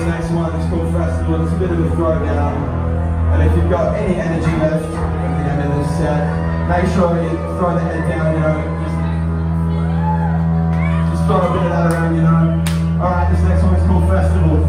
this next one. It's called Festival. It's a bit of a throwdown. And if you've got any energy left at the end of this set, make sure you throw the head down, you know. Just throw a bit of that around, you know. Alright, this next one is called Festival.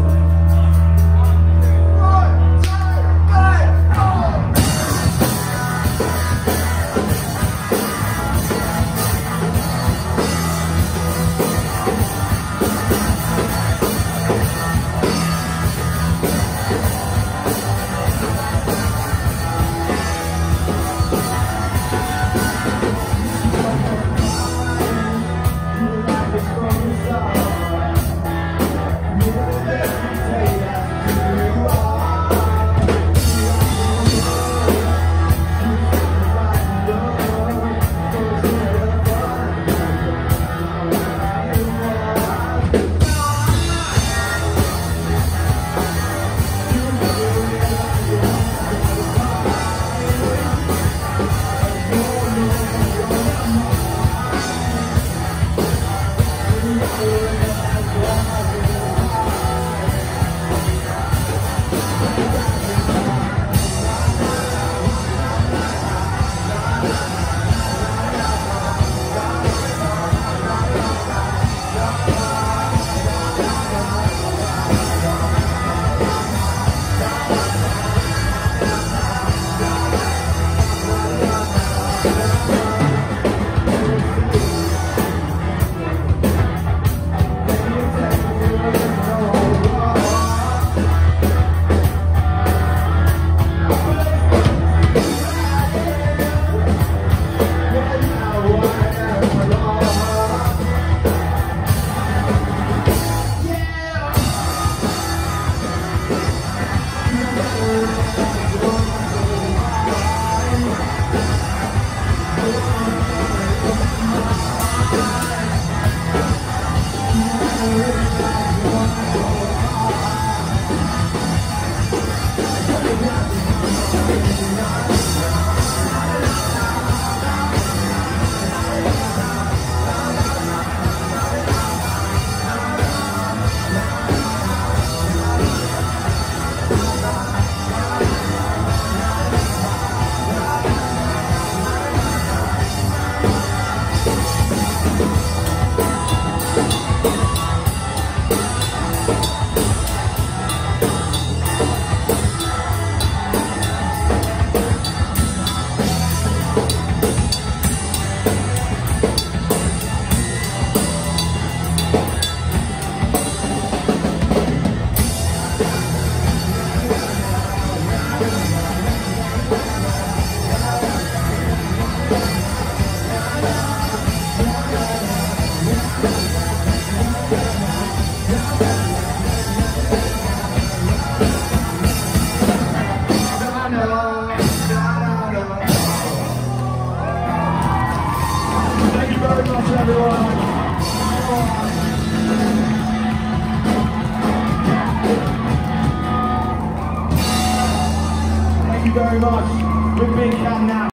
Thank you very much. We've been Cat now.